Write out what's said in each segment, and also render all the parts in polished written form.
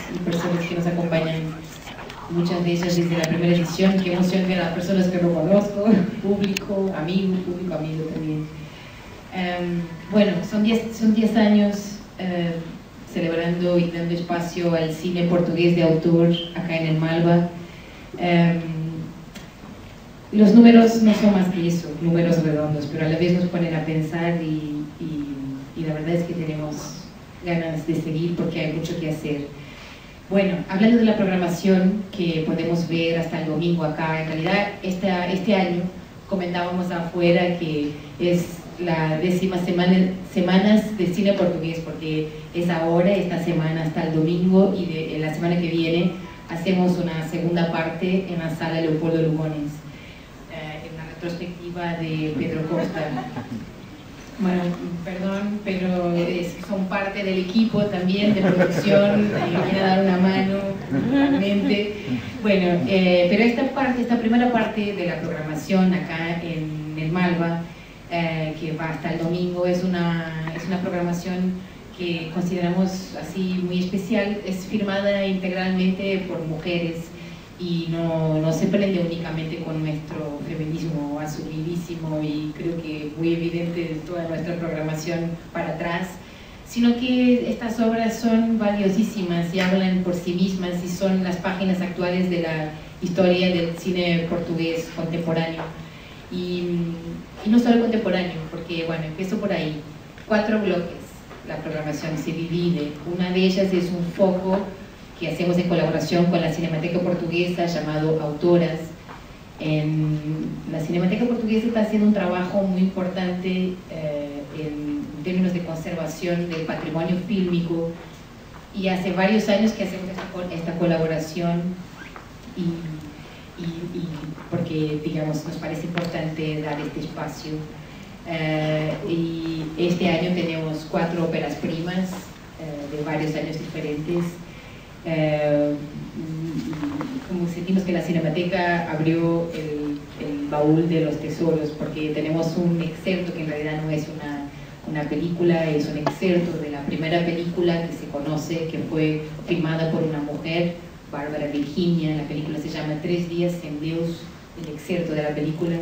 y personas que nos acompañan, muchas de ellas desde la primera edición. Qué emoción ver a personas que no conozco, público amigo también. Bueno, son 10 años celebrando y dando espacio al cine portugués de autor acá en el Malva. Los números no son más que eso, números redondos, pero a la vez nos ponen a pensar y la verdad es que tenemos ganas de seguir porque hay mucho que hacer. Bueno, hablando de la programación que podemos ver hasta el domingo acá, en realidad este año comentábamos afuera que es la 10ª semanas de cine portugués, porque es ahora, esta semana hasta el domingo, y la semana que viene hacemos una segunda parte en la sala Leopoldo Lugones, en la retrospectiva de Pedro Costa. Bueno, perdón, pero son parte del equipo también de producción, me van a dar una mano, realmente. Bueno, pero esta primera parte de la programación acá en el Malva, que va hasta el domingo, es una programación que consideramos así muy especial. Es firmada integralmente por mujeres y no se prende únicamente con nuestro feminismo azulidísimo y creo que muy evidente de toda nuestra programación para atrás, sino que estas obras son valiosísimas y hablan por sí mismas y son las páginas actuales de la historia del cine portugués contemporáneo. Y no solo contemporáneo, porque bueno, empiezo por ahí. 4 bloques, la programación se divide. Una de ellas es un foco que hacemos en colaboración con la Cinemateca Portuguesa llamado Autoras. La Cinemateca Portuguesa está haciendo un trabajo muy importante en términos de conservación del patrimonio fílmico y hace varios años que hacemos esta colaboración y porque, digamos, nos parece importante dar este espacio. Y este año tenemos 4 óperas primas de varios años diferentes. Como sentimos que la Cinemateca abrió el baúl de los tesoros, porque tenemos un excerto que en realidad no es una película, es un excerto de la primera película que se conoce, que fue filmada por una mujer, Bárbara Virginia. La película se llama 3 días en Deus, el excerto de la película.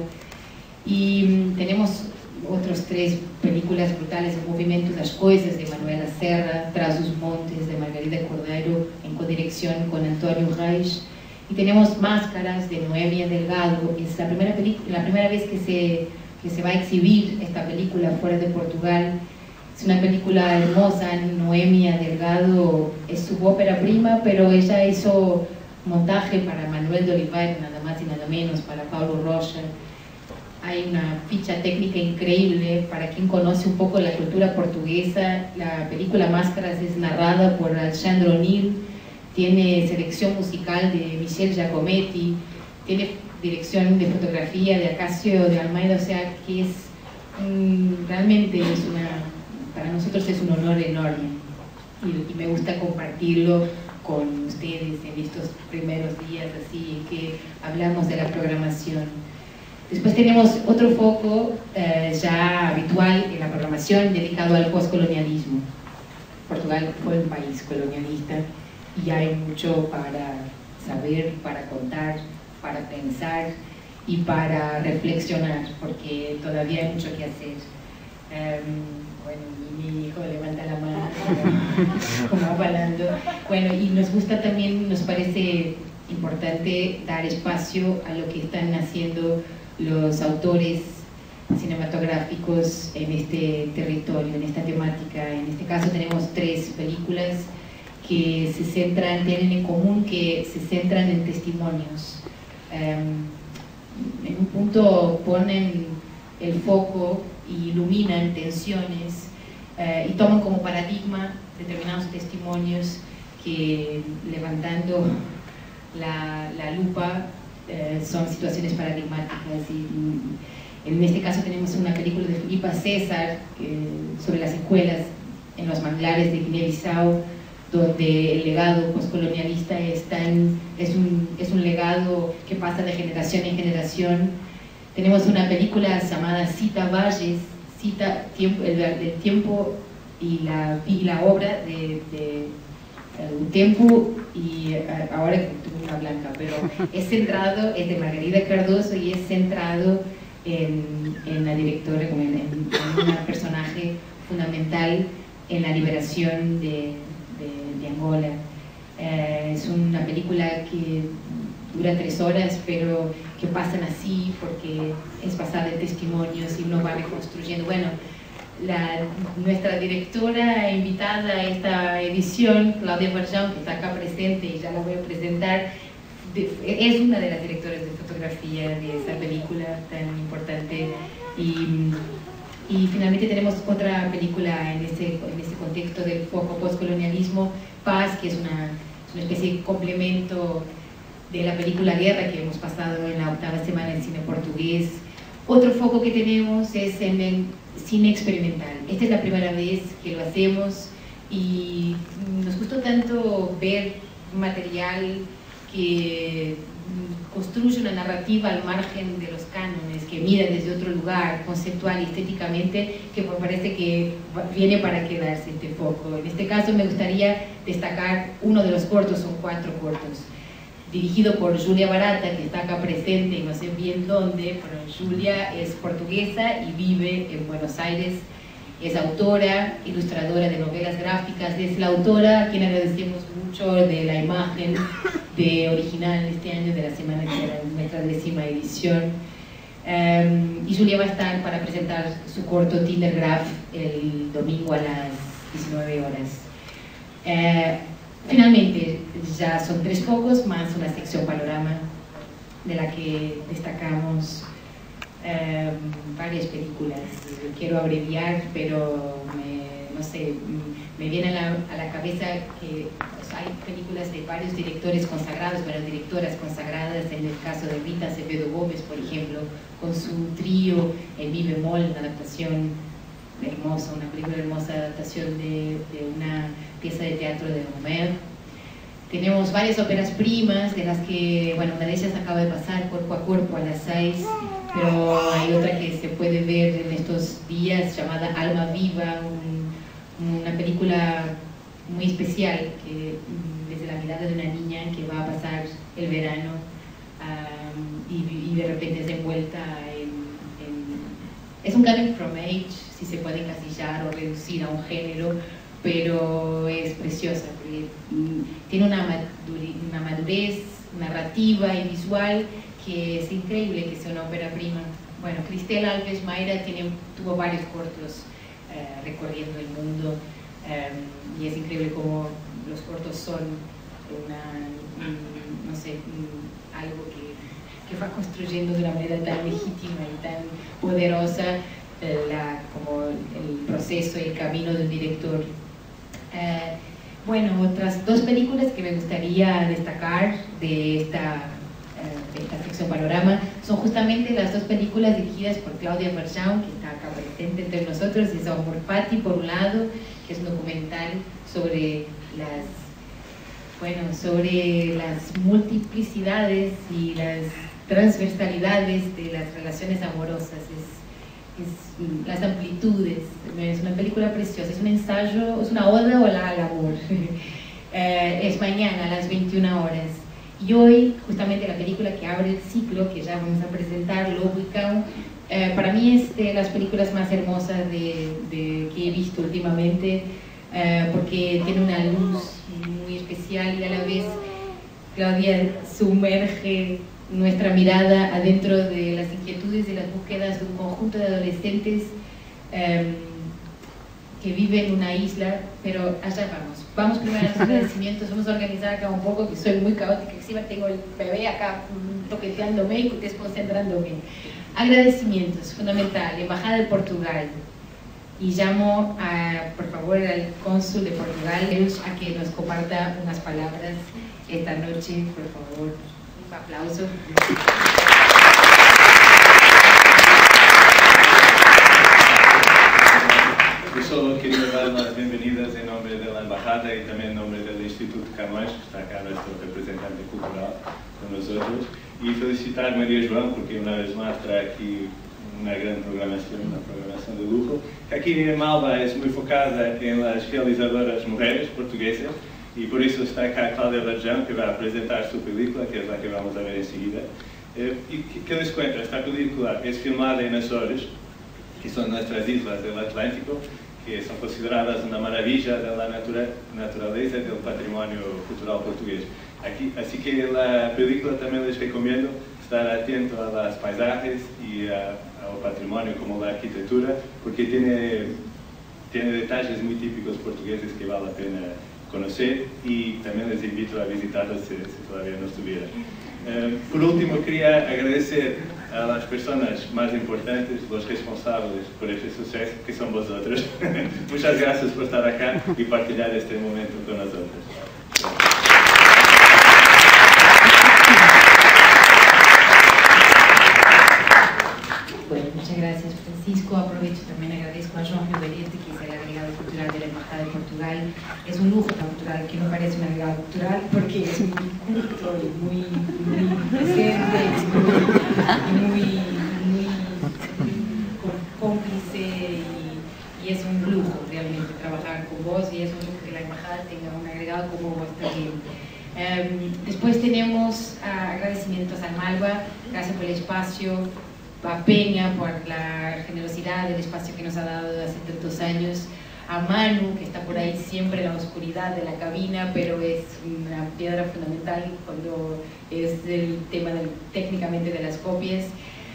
Y tenemos otras 3 películas brutales: El movimiento das coisas, de Manuela Serra; Tras os montes, de Margarida Cordeiro, en codirección con Antonio Reis. Y tenemos Máscaras, de Noemia Delgado. Es la primera vez que se va a exhibir esta película fuera de Portugal. Es una película hermosa. Noemia Delgado es su ópera prima, pero ella hizo montaje para Manuel de Oliveira, nada más y nada menos, para Paulo Rocha. Hay una ficha técnica increíble para quien conoce un poco la cultura portuguesa. La película Máscaras es narrada por Alexandre O'Neill, tiene selección musical de Michel Giacometti, tiene dirección de fotografía de Acacio de Almeida, o sea que es realmente para nosotros es un honor enorme y me gusta compartirlo con ustedes en estos primeros días así que hablamos de la programación. Después tenemos otro foco ya habitual en la programación dedicado al postcolonialismo. Portugal fue un país colonialista y hay mucho para saber, para contar, para pensar y para reflexionar, porque todavía hay mucho que hacer. Bueno, mi hijo levanta la mano como avalando. Bueno, y nos gusta también, nos parece importante dar espacio a lo que están haciendo los autores cinematográficos en este territorio, en esta temática. En este caso tenemos 3 películas que tienen en común que se centran en testimonios. En un punto ponen el foco y iluminan tensiones y toman como paradigma determinados testimonios que, levantando la lupa, son situaciones paradigmáticas. Y en este caso tenemos una película de Filipa César sobre las escuelas en los manglares de Guinea-Bissau, donde el legado postcolonialista es un legado que pasa de generación en generación. Tenemos una película llamada Cita Valles, el tiempo y la obra de un tiempo, y ahora tengo una blanca, pero es centrado, es de Margarida Cardoso y es centrado en la directora, como en un personaje fundamental en la liberación de Angola. Es una película que dura 3 horas, pero que pasan así porque es basada en testimonios y uno va reconstruyendo. Bueno, nuestra directora invitada a esta edición, Claudia Verjão, que está acá presente y ya la voy a presentar, es una de las directoras de fotografía de esa película tan importante. Y finalmente tenemos otra película en ese contexto del foco postcolonialismo, Paz, que es una especie de complemento de la película Guerra que hemos pasado en la 8ª semana en cine portugués. Otro foco que tenemos es en el cine experimental. Esta es la primera vez que lo hacemos y nos gustó tanto ver material que construye una narrativa al margen de los cánones, que mira desde otro lugar, conceptual y estéticamente, que me parece que viene para quedarse este foco. En este caso me gustaría destacar uno de los cortos, son 4 cortos, dirigido por Julia Barata, que está acá presente y no sé bien dónde, pero Julia es portuguesa y vive en Buenos Aires. Es autora, ilustradora de novelas gráficas, es la autora a quien agradecemos mucho de la imagen de original este año de la semana que era nuestra 10ª edición. Y Julia va a estar para presentar su corto Tindergraph el domingo a las 19 horas. Finalmente, ya son 3 focos más una sección panorama de la que destacamos varias películas. Quiero abreviar, pero no sé, me viene a la cabeza que hay películas de varios directores consagrados, varias directoras consagradas, en el caso de Rita Acevedo Gómez, por ejemplo, con su trío en mi bemol, una adaptación hermosa, una película hermosa, adaptación de una pieza de teatro de Homer. Tenemos varias óperas primas, de las que, bueno, una de ellas acaba de pasar, Cuerpo a Cuerpo, a las 6, pero hay otra que se puede ver en estos días, llamada Alma Viva, una película muy especial, que desde la mirada de una niña que va a pasar el verano y de repente es envuelta es un coming from age, si se puede encasillar o reducir a un género, pero es preciosa, porque tiene una madurez narrativa y visual que es increíble que sea una ópera prima. Bueno, Cristel Alves Mayra tuvo varios cortos recorriendo el mundo, y es increíble cómo los cortos son no sé, algo que va construyendo de una manera tan legítima y tan poderosa como el proceso y el camino del director. Bueno, otras 2 películas que me gustaría destacar de esta sección panorama son justamente las 2 películas dirigidas por Claudia Verjão, que está acá presente entre nosotros. Es Amor Fati, por un lado, que es un documental sobre las multiplicidades y las transversalidades de las relaciones amorosas, las amplitudes. Es una película preciosa, es un ensayo, es una oda al amor. Es mañana a las 21 horas. Y hoy, justamente la película que abre el ciclo, que ya vamos a presentar, Lobo y Cão, para mí es de las películas más hermosas que he visto últimamente, porque tiene una luz muy especial y a la vez Claudia sumerge nuestra mirada adentro de las inquietudes y las búsquedas de un conjunto de adolescentes que viven en una isla, pero allá vamos. Vamos primero a los agradecimientos. Vamos a organizar acá un poco, que soy muy caótica, encima tengo el bebé acá toqueteándome y desconcentrándome. Agradecimientos, fundamental, Embajada de Portugal. Y llamo, por favor, al cónsul de Portugal a que nos comparta unas palabras esta noche, por favor. Un aplauso. Yo solo quería dar las bienvenidas en nombre de la Embajada y también en nombre del Instituto Camões, que está acá nuestro representante cultural con nosotros, y felicitar a María João porque una vez más trae aquí una gran programación, una programación de lujo, que aquí en Malva es muy focada en las realizadoras mujeres portuguesas, Y por eso está acá Cláudia Rajão, que va a presentar su película, que es la que vamos a ver enseguida. Y que les cuento, esta película es filmada en Azores, que son nuestras islas del Atlántico, que son consideradas una maravilla de la naturaleza y del patrimonio cultural portugués. Así que la película también les recomiendo estar atento a las paisajes y al patrimonio como la arquitectura, porque tiene detalles muy típicos portugueses que vale la pena conocer, y también les invito a visitarlos si todavía no estuvieran. Por último, quería agradecer a las personas más importantes, los responsables por este suceso, que son vosotros. Muchas gracias por estar acá y partilhar este momento con nosotros. Bueno, muchas gracias, Francisco. Aprovecho también, agradezco a João Riverete, que es el agregado cultural de la Embajada de Portugal. Es un lujo cultural, que no parece un agregado cultural, porque es muy culto y muy presente, muy cómplice, y es un lujo realmente trabajar con vos, y es un lujo que la Embajada tenga un agregado como vos también. Después tenemos agradecimientos a Malva, gracias por el espacio, a Peña por la generosidad del espacio que nos ha dado hace tantos años, a Manu, que está por ahí siempre en la oscuridad de la cabina, pero es una piedra fundamental cuando es el tema técnicamente de las copias.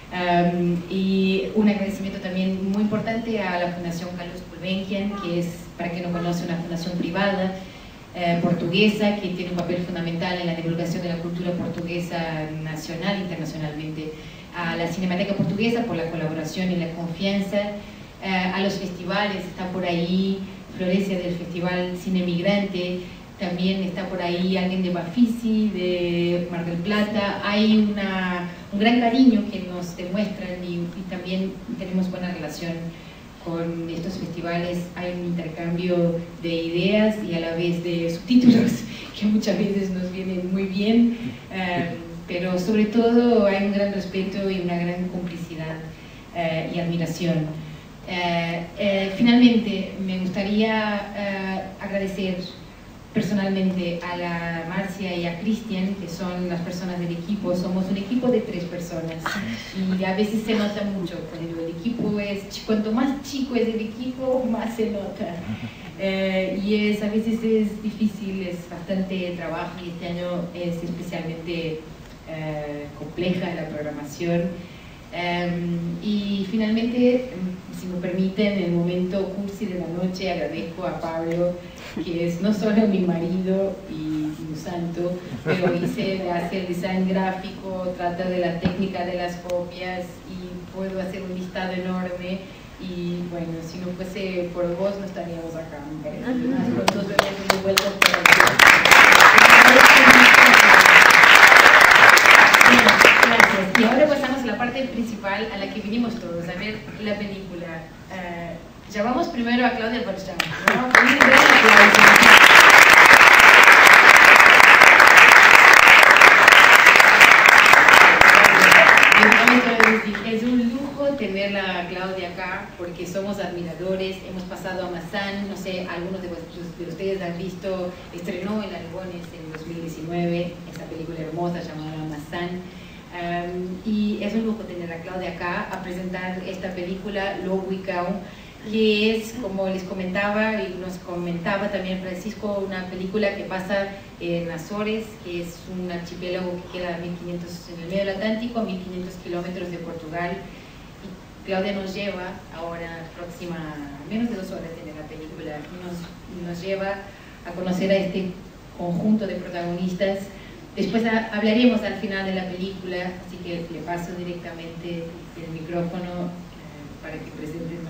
Y un agradecimiento también muy importante a la Fundación Carlos Gulbenkian, que es, para quien no conoce, una fundación privada portuguesa, que tiene un papel fundamental en la divulgación de la cultura portuguesa nacional e internacionalmente, a la Cinemateca Portuguesa por la colaboración y la confianza, a los festivales, está por ahí Florencia del Festival Cine Migrante, también está por ahí alguien de Bafisi, de Mar del Plata. Hay un gran cariño que nos demuestran, y también tenemos buena relación con estos festivales. Hay un intercambio de ideas y a la vez de subtítulos que muchas veces nos vienen muy bien, pero sobre todo hay un gran respeto y una gran complicidad y admiración. Finalmente, me gustaría agradecer personalmente a la Marcia y a Cristian, que son las personas del equipo. Somos un equipo de 3 personas y a veces se nota mucho cuando el equipo cuanto más chico es el equipo, más se nota, y a veces es difícil, es bastante trabajo, y este año es especialmente compleja la programación. Y finalmente, si me permiten, en el momento cursi de la noche, agradezco a Pablo, que es no solo mi marido y un santo, pero hace el design gráfico, trata de la técnica de las copias, y puedo hacer un listado enorme. Y bueno, si no fuese por vos, no estaríamos acá, me parece. Con todos de vuelta por aquí. Gracias. Y ahora pasamos a la parte principal, a la que vinimos todos, a ver la película. Llamamos primero a Cláudia Rajão, ¿no? Un gran aplauso. Es un lujo tener a Cláudia acá, porque somos admiradores. Hemos pasado a Mazán, no sé, algunos de ustedes han visto, estrenó en Algones en 2019 esa película hermosa llamada Mazán. Y es un lujo tener a Cláudia acá a presentar esta película, Lo Wicão, que es, como les comentaba y nos comentaba también Francisco, una película que pasa en Azores, que es un archipiélago que queda a 1500, en el medio del Atlántico, a 1500 kilómetros de Portugal. Y Cláudia nos lleva ahora, menos de 2 horas tiene la película, y nos lleva a conocer a este conjunto de protagonistas. Después hablaremos al final de la película, así que le paso directamente el micrófono para que presente.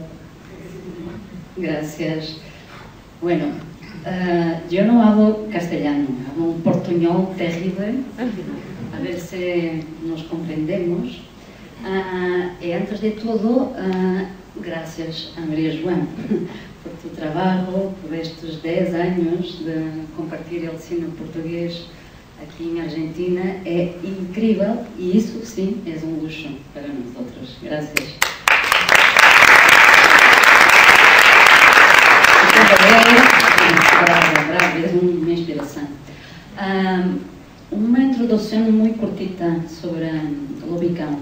Gracias. Bueno, yo no hablo castellano, hablo un portuñol terrible, a ver si nos comprendemos. Y antes de todo, gracias a María João por tu trabajo, por estos 10 años de compartir el cine portugués aquí en Argentina. Es increíble, y eso sí es un lujo para nosotros. Gracias. bravo, eres uma inspiração. Uma introdução muito curtita sobre Lobicão.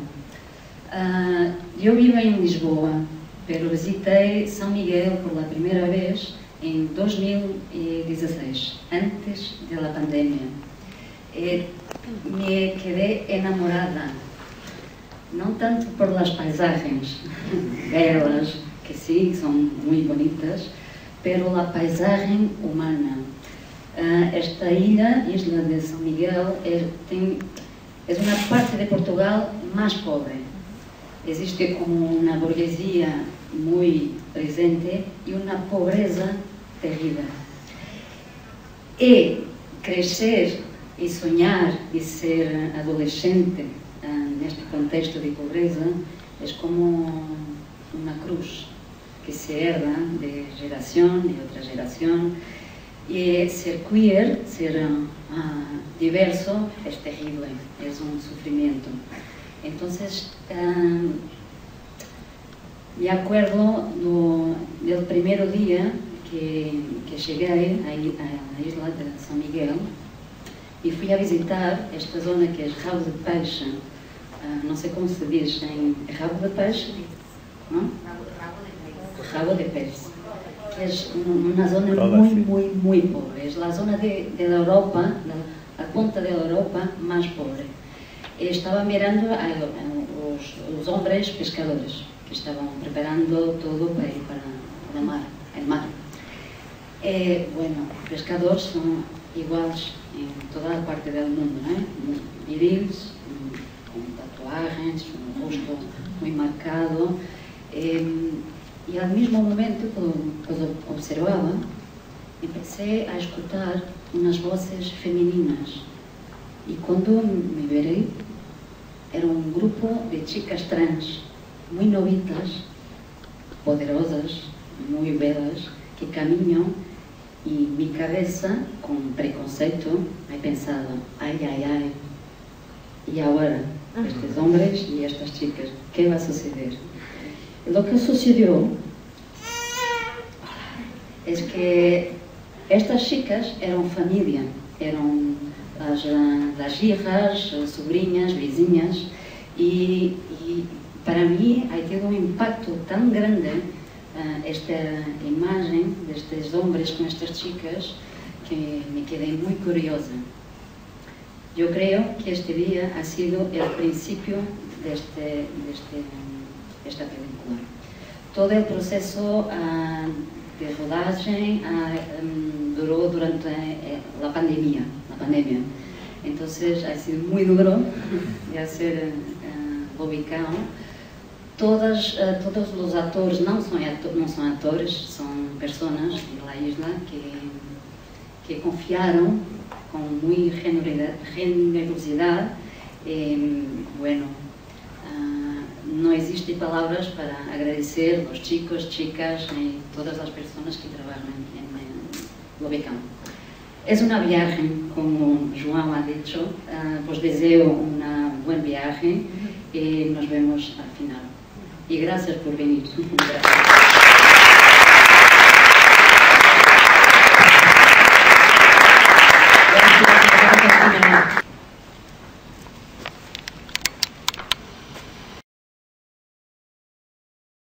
Eu vivo em Lisboa, pero visitei São Miguel pela primeira vez em 2016, antes da pandemia. Me quedé enamorada, não tanto por las paisagens belas, que sí, são muito bonitas, pero la paisagem humana. Esta isla de São Miguel, é uma parte de Portugal mais pobre. Existe como uma burguesia muito presente e uma pobreza terrível. E crescer e sonhar e ser adolescente neste contexto de pobreza é como uma cruz que se herda de geração e outra geração. Y ser queer, ser diverso, es terrible, es un sufrimiento. Entonces, me acuerdo del primer día que llegué a la isla de San Miguel y fui a visitar esta zona que es Rabo de Peixe. No sé cómo se dice en Rabo de Peixe, ¿no? Rabo de Peixe. Es una zona muy pobre, es la zona de la Europa, la punta de la Europa más pobre. Estaba mirando a los hombres pescadores que estaban preparando todo para ir para el mar. Bueno, pescadores son iguales en toda la parte del mundo, viriles, con tatuajes, un rostro muy marcado. Y al mismo momento, cuando observaba, empecé a escuchar unas voces femeninas. Y cuando me veré, era un grupo de chicas trans, muy novitas, poderosas, muy belas, que caminan, y mi cabeza, con preconceito, he pensado, ay, y ahora, estos hombres y estas chicas, ¿qué va a suceder? Lo que sucedió es que estas chicas eran familia, eran las hijas, sobrinhas, vizinhas, y para mí ha tenido un impacto tan grande esta imagen de estos hombres con estas chicas que me quedé muy curiosa. Yo creo que este día ha sido el principio de esta película. Todo el proceso de rodaje duró durante la pandemia. Entonces ha sido muy duro de hacer Lobicão. Todos los actores no son actores, son personas de la isla que confiaron con muy generosidad. Bueno, no existen palabras para agradecer a los chicos, chicas y todas las personas que trabajan en Lobicão. Es una viaje, como João ha dicho, pues deseo una buen viaje y nos vemos al final. Y gracias por venir. Gracias.